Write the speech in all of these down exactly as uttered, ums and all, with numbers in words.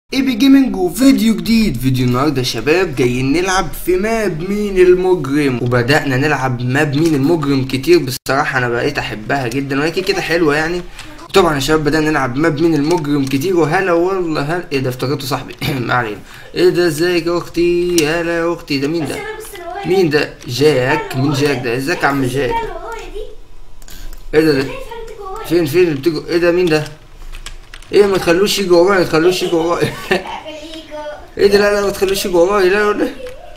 ايبي جيمنج وفيديو جديد. فيديو النهارده يا شباب جايين نلعب في ماب مين المجرم، وبدأنا نلعب ماب مين المجرم كتير. بصراحة انا بقيت احبها جدا وهي كده حلوة يعني. طبعا يا شباب بدأنا نلعب ماب مين المجرم كتير. وهلا والله هلا ايه ده، افتكرته صاحبي ما علينا. ايه ده، ازيك يا اختي؟ هلا يا اختي. ده مين ده؟ مين ده؟ جاك. مين جاك ده؟ ازيك يا عم جاك؟ ايه ده ده فين فين اللي بتجوا؟ ايه ده؟ مين ده؟ ايه ما تخلوش يجي ورايا، ما تخلوش يجي ورايا. ايه ده؟ لا لا ما تخلوش يجي ورايا، لا لا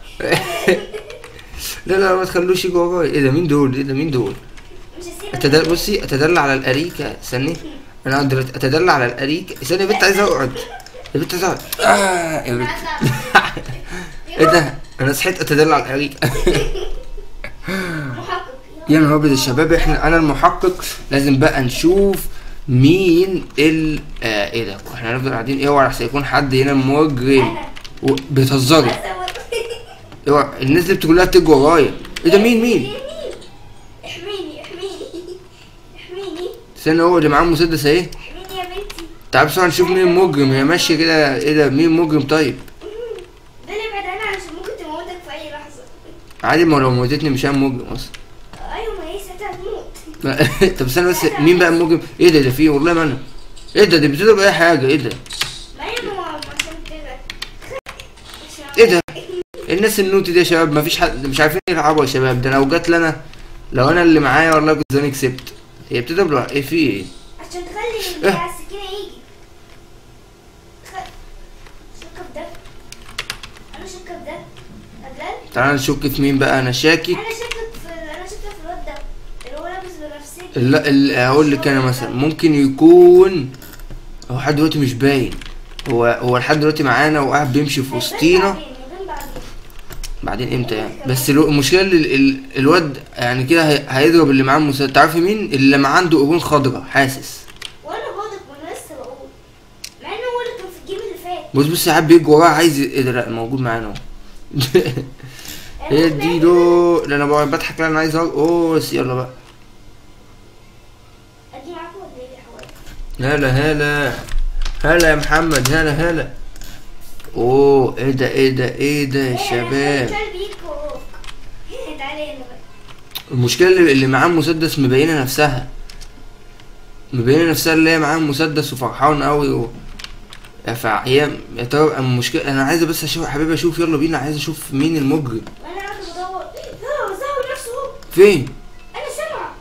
لا لا ما تخلوش يجي ورايا. ايه ده؟ مين دول؟ ايه ده؟ مين دول؟ أتدل... بصي اتدلع على الاريكه. استني انا اقدر اتدلع على الاريكه. استني يا بنت عايزه اقعد. يا بنت عايزه اقعد. اه يا بنت. ايه ده؟ انا صحيت اتدلع على الاريكه. يا نهار ابيض يا شباب، احنا انا المحقق. لازم بقى نشوف مين ال آه ايه ده؟ احنا هنفضل قاعدين؟ اوعى احسن يكون حد هنا مجرم. و... بتهزري؟ اوعى الناس اللي كلها بتجري ورايا. ايه ده؟ مين مين؟ احميني احميني احميني. استنى، هو اللي معاه مسدس اهي. احميني يا بنتي. تعال بسرعه نشوف مين المجرم. هي ماشيه كده. ايه ده؟ مين المجرم طيب؟ ده اللي ابعد عنها عشان ممكن تموتك في اي لحظه. عادي، ما لو موتتني مش انا مجرم اصلا. ايوه ما هي ساعتها هتموت. طب استنى بس، مين بقى المجرم؟ ايه ده؟ ده فيه والله ما انا. ايه ده؟ دي بتضرب اي حاجه. ايه ده؟ ما هي ماما عشان كده. ايه ده؟ الناس النوتي دي يا شباب مفيش حد مش عارفين يلعبوا يا شباب. ده لو جت لنا، لو انا اللي معايا والله كنت زماني كسبت. هي بتضرب لوحدها. ايه في ايه؟ عشان تخلي اللي على السكينه يجي. شك في ده. انا شك في ده. أجلال؟ تعالى نشك في مين بقى. انا شاكك. انا شاكك في انا شاكك في الواد ده اللي هو لابس بنفسجي. لا ال- هقول لك انا مثلا ممكن يكون هو لحد دلوقتي مش باين. هو هو لحد دلوقتي معانا وقاعد بيمشي في وسطينا. بعدين امتى يعني؟ بس الو- المشكله ال- ال- الواد يعني كده هي- هيضرب اللي معاه المسدس. تعرفي مين اللي معاه؟ عنده قرون خضراء حاسس. وانا غاضب وانا لسه بقول مع انه هو اللي كان في الجيم اللي فات. بص بص ساعات بيجي وراه عايز. ايه ده؟ لا موجود معانا اهو. ادي له. لا انا بقعد بضحك. لا انا عايز أقول- اوه بس يلا بقى. اجي معاكم ولا ايه يا حوالي؟ هلا هلا هلا يا محمد. هلا هلا. اوه ايه ده؟ ايه ده؟ ايه ده يا شباب؟ تعالى هنا بقى. المشكله اللي, اللي معاه مسدس مبينه نفسها. مبينه نفسها اللي هي معاه مسدس وفرحان قوي و... فهي يا ترى المشكله. انا عايز بس اشوف يا حبيبي، اشوف. يلا بينا، عايز اشوف مين المجرم. وانا قاعد بدور. لا ظهر نفسه اهو. فين؟ انا سامعه.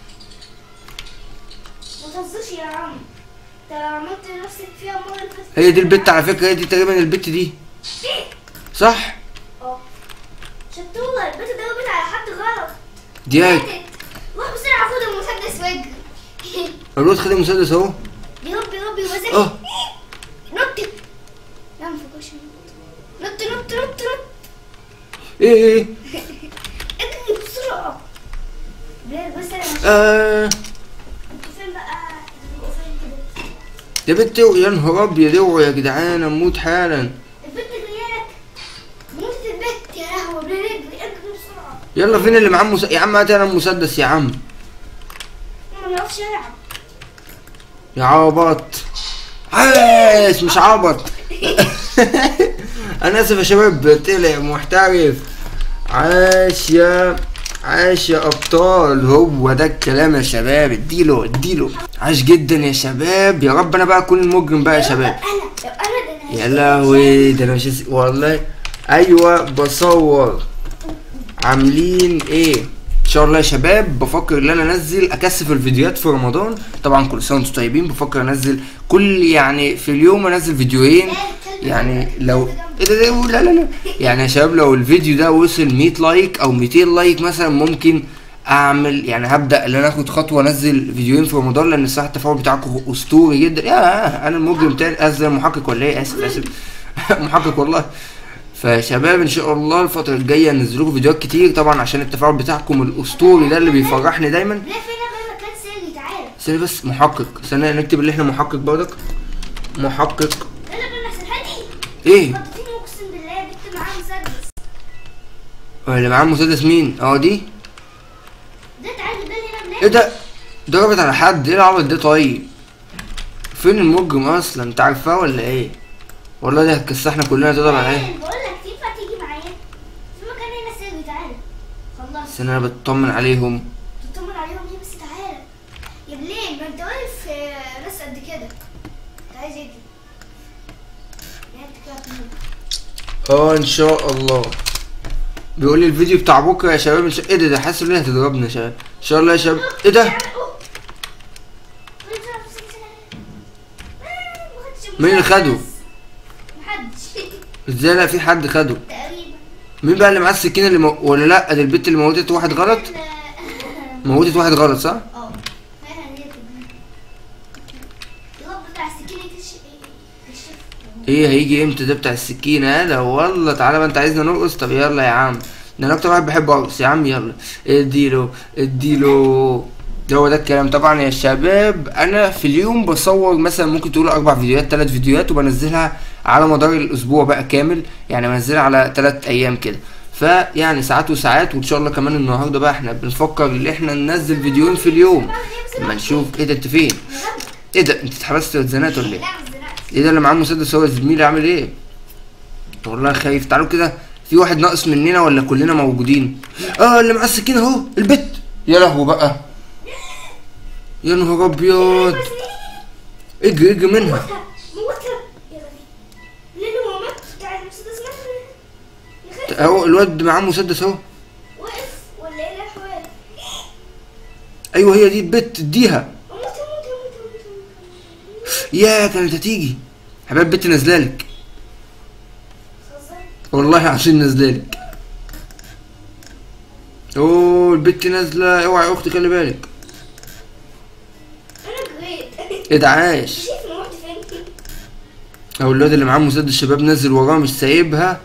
ما تهزرش يا عم. انت عملت نفسك فيها المره اللي فاتت. هي دي البت على فكره. هي دي تقريبا البت دي. صح؟ اه شطوره. البت ضربت على حد غلط. دي هي. روح بسرعه خد المسدس واجري. الواد خد المسدس اهو. بيربي ربي وزكي. اه نط. لا ما فكرش نط. نط نط نط نط. ايه ايه ايه اجري بسرعه. بلال بس انا مش آه. انتوا فين بقى؟ انتوا فين كده؟ يا بنت يا نهار ابيض. اوعوا يا جدعان اموت حالا. البت جايلك. موتت البت يا لهوي. بلال اجري اجري بسرعه. يلا فين اللي معاه مسدس؟ يا عم هات انا المسدس يا عم. ما بيعرفش يلعب. يا عبط. عايش مش عبط. انا اسف يا شباب. طلع محترف. عاش يا عاش يا ابطال. هو ده الكلام يا شباب. اديله اديله. عاش جدا يا شباب. يا رب انا بقى اكون المجرم بقى يا شباب. انا لو انا ده يا لهوي ده انا مش هس- والله. ايوه بصور. عاملين ايه ان شاء الله يا شباب؟ بفكر ان انا انزل اكثف الفيديوهات في رمضان. طبعا كل سنه وانتم طيبين. بفكر انزل كل يعني في اليوم انزل فيديوهين. يعني لو ايه ده, ده لا لا لا يعني يا شباب لو الفيديو ده وصل مية لايك او ميتين لايك مثلا ممكن اعمل يعني هبدا ان انا اخد خطوه انزل فيديوهين في رمضان. لان الصراحه التفاعل بتاعكم اسطوري جدا. يا انا المجرم تاني. ازاي محقق ولا ايه؟ اسف اسف. محقق والله. فشباب ان شاء الله الفتره الجايه ننزل لكم فيديوهات كتير طبعا عشان التفاعل بتاعكم الاسطوري ده اللي بيفرحني دايما. لا فين بقى مكان سري. تعالى. استنى بس. محقق. استنى نكتب اللي احنا محقق برضك. محقق. لا لا بقى احسن هادي. ايه خطفتيني اقسم بالله. بنت معاها مسدس. اللي معاه مسدس مين؟ اه دي. ده تعالى ده هنا بلاد. ايه ده؟ ضربت على حد. ايه العبط ده طيب؟ فين المجرم اصلا؟ انت عارفاه ولا ايه؟ والله دي هتكسحنا كلنا تضرب عليها. بقول لك ينفع تيجي معايا في مكان هنا سري، تعالى خلص. بس انا بطمن عليهم. تطمن عليهم ايه بس؟ تعالى يا بليل، ما انت واقف آه، بس قد كده، انت عايز ايه؟ اه ان شاء الله. بيقول لي الفيديو بتاع بكره يا شباب. مش ايه ده ده حاسس ان هي هتضربنا يا شباب. ان شاء الله يا شباب. ايه ده؟ مين اللي خده؟ محدش. ازاي؟ لا في حد خده تقريبا. مين بقى اللي معاه السكينه اللي مو... ولا لا دي البت اللي موتت واحد غلط؟ موتت واحد غلط صح؟ اه يلا بتاع السكينه تشف. ايه هيجي امتى ده بتاع السكينه؟ هذا والله تعالى بقى انت عايزنا نرقص. طب يلا يا عم، ده انا اكتر واحد بحب ارقص يا عم. يلا اديله اديله. ده هو ده الكلام. طبعا يا شباب انا في اليوم بصور مثلا ممكن تقول اربع فيديوهات ثلاث فيديوهات، وبنزلها على مدار الاسبوع بقى كامل، يعني بنزلها على ثلاث ايام كده. فيعني ساعات وساعات. وان شاء الله كمان النهارده بقى احنا بنفكر ان احنا ننزل فيديوهين في اليوم. لما نشوف. ايه ده انت فين؟ ايه ده انت اتحبست واتزنقت ولا ايه؟ ايه ده اللي معاه مسدس؟ هو زميلي عامل ايه؟ والله خايف. تعالوا كده، في واحد ناقص مننا ولا كلنا موجودين؟ اه اللي معاه السكينه اهو البت. يا لهوي بقى، يا نهار ابيض. اجري اجري منها. موتها يلا بينا. ليه هو مات؟ تعال المسدس مات. اهو الواد معاه مسدس اهو. واقف ولا ايه الاحوال؟ ايوه هي دي البت اديها. موت موت موت موت. يا كانت هتيجي حبايب البت نازلالك. والله عشان نازلالك. اوه البت نازله. اوعي يا اختي خلي بالك. انا جريت. ايه ده عاش. شايف انا رحت فين؟ اهو الواد اللي معاه مسدس الشباب نازل وراه مش سايبها.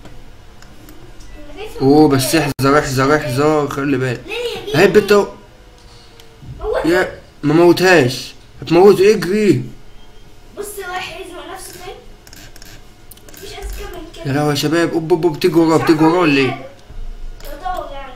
اوه بس احذر احذر احذر خلي بالك. اهي البت اهو. يا ما موتهاش. هتموته اجري. بص رايح يزنق نفسه فين؟ مفيش اذكى من كده. يا لهوي يا شباب. اوب اوب بتيجي وراه بتيجي وراه ولا ايه؟ بدور يعني.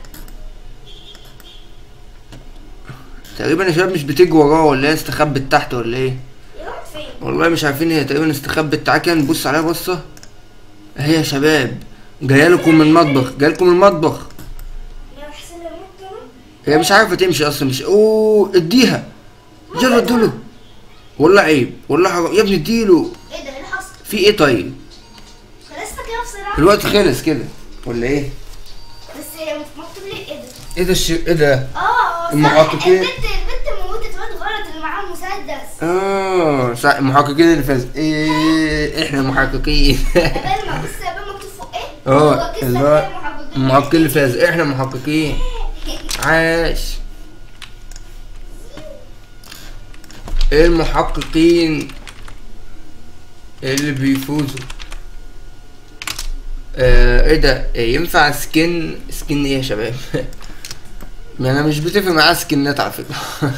تقريبا يا شباب مش بتيجي وراه ولا هي استخبت تحت ولا ايه؟ يا راحت فين؟ والله مش عارفين. هي تقريبا استخبت. تعالى كده نبص عليها بصه. اهي يا شباب جايه لكم من المطبخ. جايه لكم من المطبخ. يا حسين لو مت كمان. هي مش عارفه تمشي اصلا. مش اوه اديها. يلا اديله. والله عيب والله حرام يا ابني اديله. ايه ده؟ ايه اللي حصل؟ في ايه طيب؟ خلصت كده بسرعه. الوقت خلص كده ولا ايه؟ بس مكتوب لي ايه ده؟ ايه ده الشيء ايه ده؟ اه صح. المحققين. البت البت موتت واد غلط اللي معاه مسدس. اه صح المحققين اللي فاز. ايه احنا محققين. قبل ما بص قبل مكتوب فوق ايه؟ اه هو كيس اللي ده هو محققين. المحققين اللي فاز. احنا محققين. عاش. ايه المحققين اللي بيفوزوا. آه ايه ده؟ إيه ينفع سكن سكن ايه يا شباب؟ انا مش بتفق معاه سكنات على فكره.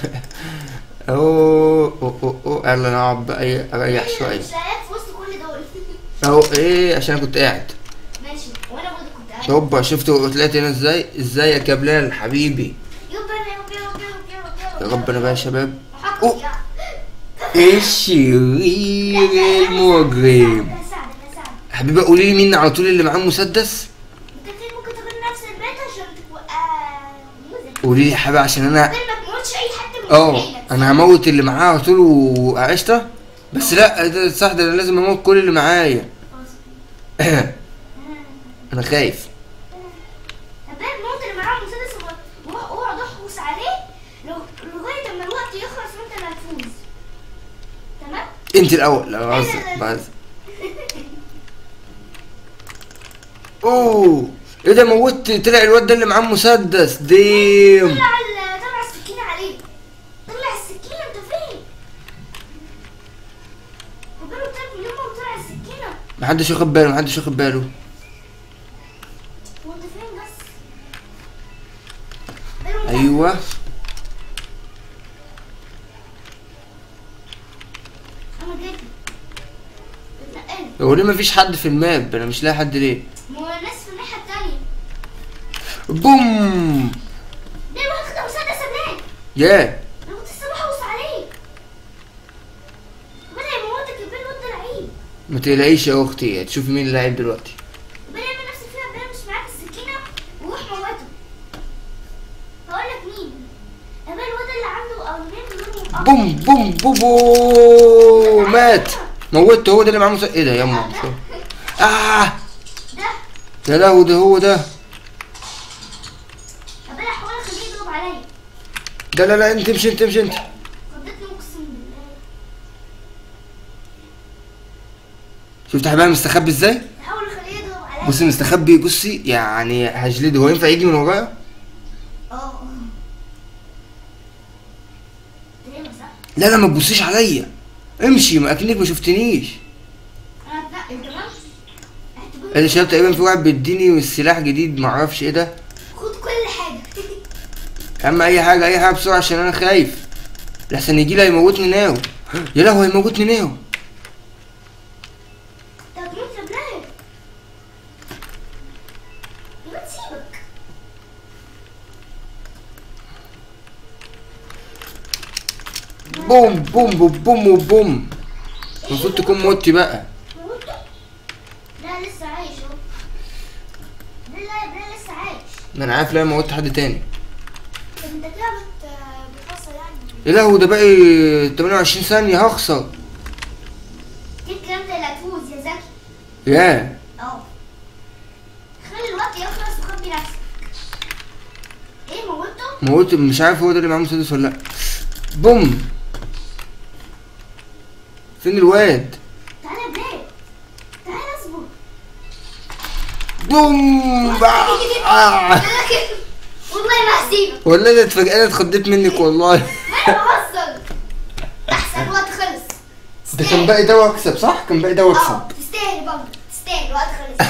اوه اوه اوه اوه يلا نقعد بقى إيه، اريح شويه. مش لاقيك في وسط كل دول. اهو ايه عشان انا كنت قاعد. ماشي وانا برضه كنت قاعد. هوبا شفتوا طلعت هنا ازاي؟ ازيك يا بلال حبيبي. يلا يلا يلا يلا يا ربنا بقى يا شباب. محقق أوه. يعني. ايه الشرير المجرم. انا هساعدك هساعدك. حبيبي قولي لي مين على طول اللي معاه مسدس. انت كده ممكن تاخد نفس البيت عشان تبقى مزعج. قولي لي يا حبيبي عشان انا ما تموتش اي حد من اه عيلك. انا هموت اللي معاه على طول وقشطه. بس لا ده صح ده انا لازم اموت كل اللي معايا. انا خايف. طب موت اللي معاه مسدس واقعد احوس عليه لو لغايه اما الوقت يخلص وانت اللي هتفوز. تمام؟ انت الاول. لا بهزر بهزر. اوه ايه ده موت طلع الواد ده اللي معاه مسدس. ديم طلع ال- طلع السكينه عليه. طلع السكينه انت فين؟ وجاله تاني يوم وطلع السكينه. محدش واخد باله محدش واخد باله. وانت فين بس؟ ايوه انا جيت اتنقلت. هو ليه مفيش حد في الماب؟ انا مش لاقي حد ليه؟ ما هو الناس في الناحيه التانيه. بوم. ليه واخد مسدس هناك؟ ياه انا كنت لسه بحوص عليه. بدأ يموتك البين وانت لعيب. ما تقلقيش يا اختي، هتشوفي مين اللي لعب دلوقتي. بنعمل نفسك فيها بقى مش معاك السكينة وروح موته. هقولك مين؟ أبقى الواد اللي عنده قرنين لونه بوم بوم بوم بوم مات. موته، هو ده اللي معاه مس... ايه ده ياما؟ اه ده يا لهوي، ده هو ده. أبقى أحاول أخليه يضرب عليا. ده لا لا انت امشي انت امشي انت. خضتني أقسم بالله. شفت حبايبي مستخبي ازاي؟ أحاول أخليه يضرب عليا. بصي مستخبي، بصي يعني هجلده. هو ينفع يجي من ورايا؟ اه تمام صح؟ لا لا ما تبصيش عليا، امشي ما اكنك ما شفتنيش. أنا هتنقل تمام؟ اعتبرني انا شايف تقريبا في واحد بيديني سلاح جديد معرفش ايه ده. خد كل حاجة. اما اي حاجه اي حاجه بسرعه عشان انا خايف لحسن يجي لي هيموتني ناو. يا لهوي هيموتني ناو. طب مين سبلاي؟ ما تسيبك. بوم بوم بوم بوم بوم. المفروض تكون موتي بقى. موته؟ لا لسه عايش اهو. لا لا لسه عايش. ما انا عارف لا موت حد تاني. طب انت كده بت بتفصل يعني. يا لهوي ده باقي تمانية وعشرين ثانيه هخسر. جيت كلام اللي هتفوز يا زكي. ياه اه خلي الوقت يخلص وخبي نفسك. ايه موته؟ موت. مش عارف هو ده اللي معاه مسدس ولا لا. بوم. فين الواد؟ تعالى يا بلاد. تعالى اصبر. بوم آه. والله ما هسيبك. والله انا اتفاجئت، انا اتخضيت منك والله. ما انا بهزر. احسن الوقت خلص. ده كان باقي ده واكسب صح؟ كان باقي ده واكسب. اه تستاهل برضه تستاهل الوقت خلص.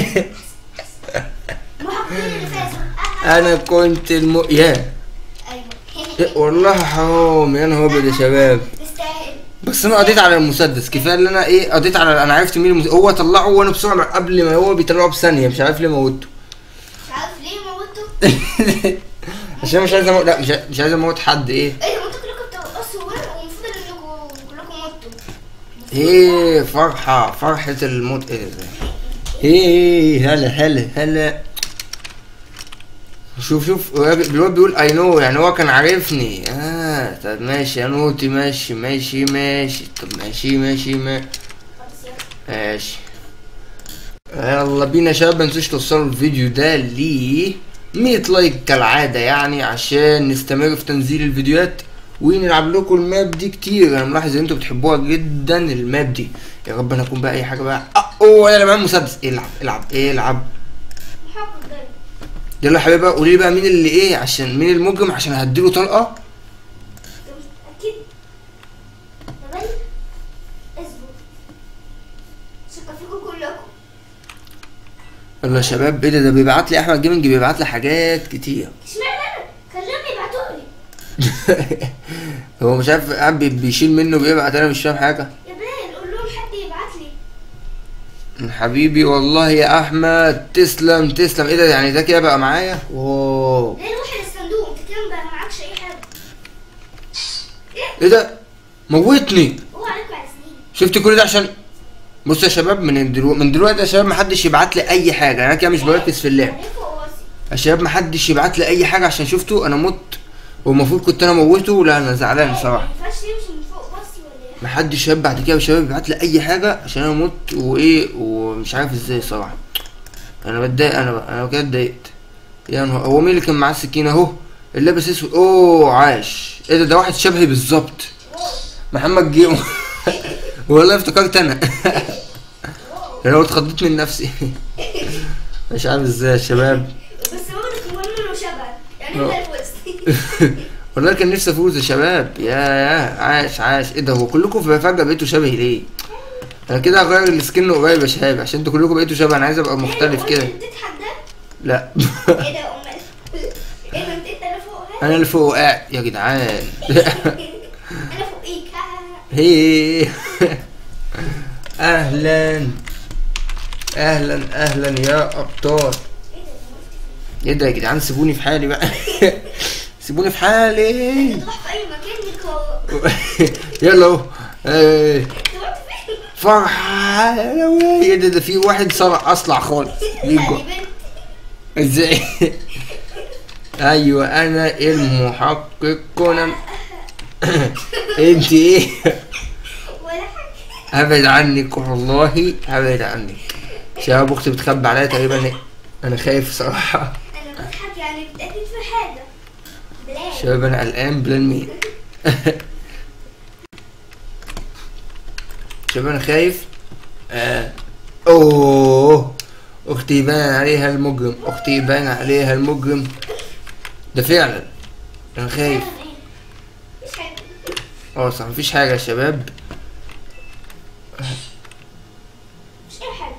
المحققين اللي فازوا. انا كنت الم يا ايوه والله حرام يا نهار ابيض يا شباب. تستاهل. بس انا قضيت على المسدس كفايه اللي انا ايه قضيت على. انا عرفت مين المس... هو طلعه وانا بسرعه قبل ما هو بيطلعه بثانيه. مش عارف ليه موته. مش عارف ليه موته. عشان مش عايز اموت. لا مش مش عايز اموت حد. ايه ايه ده انتوا كلكم بترقصوا والمفروض انكم كلكم متوا. ايه فرحه فرحه الموت. ايه ده؟ ايه هلا هلا هلا. شوف شوف الواد بيقول اي نو، يعني هو كان عارفني. اه طب ماشي يا نوتي ماشي ماشي ماشي. طب ماشي ماشي ما ماشي. يلا بينا يا شباب، متنسوش توصلوا الفيديو ده ل مية لايك كالعادة يعني عشان نستمر في تنزيل الفيديوهات ونلعب لكم الماب دي كتير. انا ملاحظ ان انتوا بتحبوها جدا الماب دي. يا رب انا اكون بقى اي حاجة بقى. اه اوه انا معايا مسدس. العب العب العب. محقق دايما. يلا يا حبيبي بقى قولي لي بقى مين اللي ايه، عشان مين المجرم عشان هديله طلقة. اكيد. تمام اصبر. ثقة فيكم كلكم. يلا يا شباب. ايه ده ده بيبعت لي احمد جيمنج بيبعت لي حاجات كتير. اشمعنى انا؟ خليهم يبعتوا لي. هو مش عارف قاعد بي- بيشيل منه بيبعت. انا مش فاهم حاجة. يا بلال قول لهم حد يبعت لي. حبيبي والله يا احمد تسلم تسلم. ايه ده يعني ده كده بقى معايا. واو ليه روح للصندوق انت كده بقى معكش اي حاجة. ايه ده موتني. هو عليك بعد سنين. شفت كل ده عشان بص يا شباب من دلوقتي من دلوقتي يا شباب محدش يبعت لي اي حاجه. انا كده مش بركز في اللعب عليكوا قواسي. يا شباب. محدش يبعت لي اي حاجه عشان شفتوا انا مت والمفروض كنت انا موته. لا انا زعلان صراحه. ما ينفعش يمشي من فوق بصي ولا ايه؟ محدش شباب بعد كده يا شباب يبعت لي اي حاجه عشان انا مت وايه ومش عارف ازاي صراحه. انا بتضايق انا بقى. انا كده اتضايقت. يا نهار. هو مين اللي كان معاه السكينه اهو اللي لابس اسود؟ اوه عاش. ايه ده ده واحد شبهي بالظبط. محمد جيمو. والله افتكرت انا. انا قلت اتخضيت من نفسي. مش عارف ازاي يا شباب. بس برضه المهم انه شبه يعني انت الوسط. والله كان نفسي افوز يا شباب. يا يا عاش عاش. ايه ده هو كلكم فجأة بقيتوا شبهي ليه؟ انا كده هغير السكن قريب يا شباب عشان انتوا كلكم بقيتوا شبه. انا عايز ابقى مختلف كده. انت بتضحك ده؟ لا. ايه ده يا امال؟ ايه ده انت انت اللي فوق ها؟ انا اللي فوق قاعد يا جدعان. انا فوقيك ها. هي. اهلا اهلا اهلا يا ابطال. ايه ده يا جدعان سيبوني في حالي بقى. سيبوني في حالي. تروح في اي مكان لك. يلا اهو. ايه. انت رحت فين؟ فرحة يا لهوي. ده ده في واحد صلع اصلع خالص بيجوا ازاي؟ ايوه انا المحقق كونان. انت ايه؟ ولا حاجة. هبعد عنك والله هبعد عنك. شباب اختي بتخبي عليا تقريبا، انا خايف صراحة. انا بضحك يعني بتأكد في حاجة. بلاد. شباب انا قلقان. بلان مين؟ شباب انا خايف. آه. اوه اختي بان عليها المجرم، اختي بان عليها المجرم ده فعلا. انا خايف. مش حاجة. اه صح مفيش حاجة يا شباب. مش اي حاجة.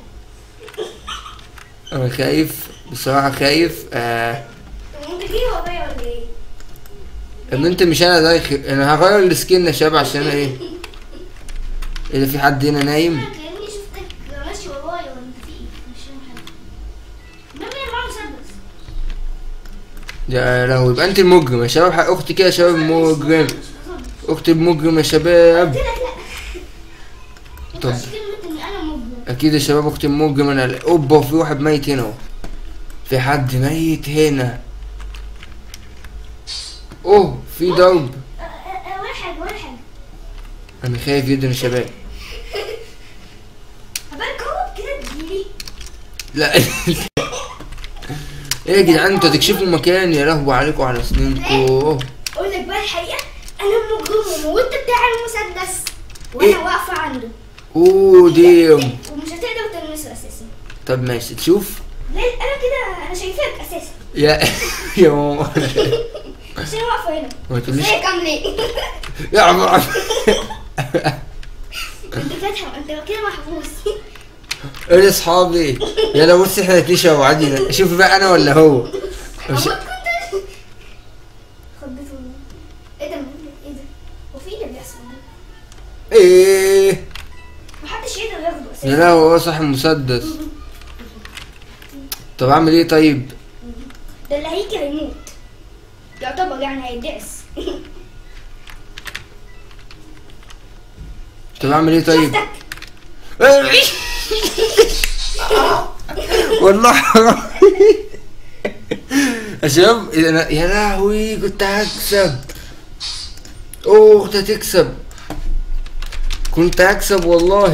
انا خايف بصراحة خايف. آه. طب انت جاي ورايا ولا ايه؟ ان انت مش انا دايخ. انا هغير السكين يا شباب عشان ايه؟ ايه ده في حد هنا نايم؟ انا كأني شفتك ماشي ورايا ولا انت في ايه؟ مش فاهم حاجة. المهم انا معايا مسدس. يا لهوي يبقى انت المجرم يا شباب. حق اختي كده يا شباب مجرم. مش بظن. اختي المجرم يا شباب. قلت لك لا. ما طب. تقولش كلمة اني انا مجرم. اكيد يا شباب اختي المجرم. انا اوبا وفي واحد ميت هنا اهو. في حد ميت هنا. اوه في ضرب. أه، أه، أه، ولا حاجة ولا حاجة. انا خايف جدا يا شباب. عبالك اهو كده تجيلي. لا ايه يا جدعان انتوا هتكشفوا المكان؟ يا لهوي عليكم على سنينكم. اقول لك بقى الحقيقة، انا مجرم وانت بتاع المسدس وانا إيه؟ واقفة عنده. اوه ديم. ومش هتقدر تلمسه اساسا. طب ماشي تشوف. لا انا كده انا شايفاك اساسا. يا يا ماما عشان واقفة هنا. ما تقوليش ازيك عامل ايه؟ يا عمر. انت فاتحة انت كده محبوس. ايه يا اصحابي؟ يا لو بص احنا الاتنين شوعدينا. شوف بقى انا ولا هو؟ مش... أبوك كنت خضته. ايه ده ايه ده؟ هو في ايه اللي بيحصل ده؟ ايه محدش يقدر ياخده يا اساسا. لهوي هو صاحب مسدس. طب اعمل ايه طيب؟ ده اللي هيجي هيموت. يعتبر يعني هيدعس. طب اعمل ايه طيب؟ شفتك. والله حرام. يا شباب أنا- يا لهوي كنت هكسب. اوه كنت هتكسب. كنت هكسب والله.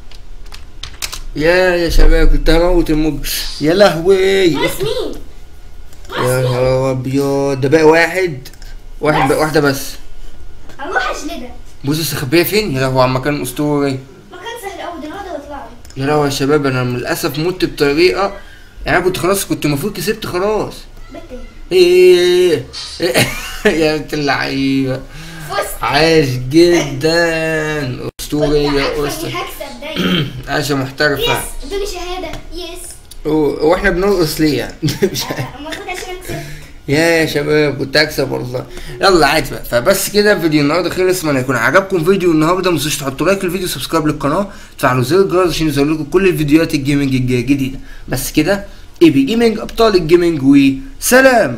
يا يا شباب كنت هموت المج. يا لهوي. ناقص مين؟ يا نهار ابيض. ده باقي واحد. واحد بقى واحدة بس. هروح اجلدك. بص استخبيها فين؟ يا لهوي على مكان اسطوري. مكان سهل قوي ده انا اقدر اطلع له. يا لهوي يا شباب انا للاسف مت بطريقة، يعني انا كنت خلاص كنت المفروض كسبت خلاص. بت ايه إيه. يا بنت اللعيبة فزت. عاش جدا. اسطورية كنت عارفة اسطى. اني هكسب دايما. عايشة محترفة. يس ادوني شهادة. يس. و- واحنا بنرقص ليه يعني؟ مش عارف. المفروض عشان اكسب. يا يا شباب كنت هكسب والله. يلا عادي بقى. فبس كده فيديو النهارده خلص. اتمنى يكون عجبكم فيديو النهارده. ما تنسوش تحطوا لايك للفيديو، سبسكرايب للقناه، تفعلوا زر الجرس عشان يظهر لكم كل الفيديوهات الجيمنج الجديده. بس كده اي بي جيمنج ابطال الجيمنج وسلام.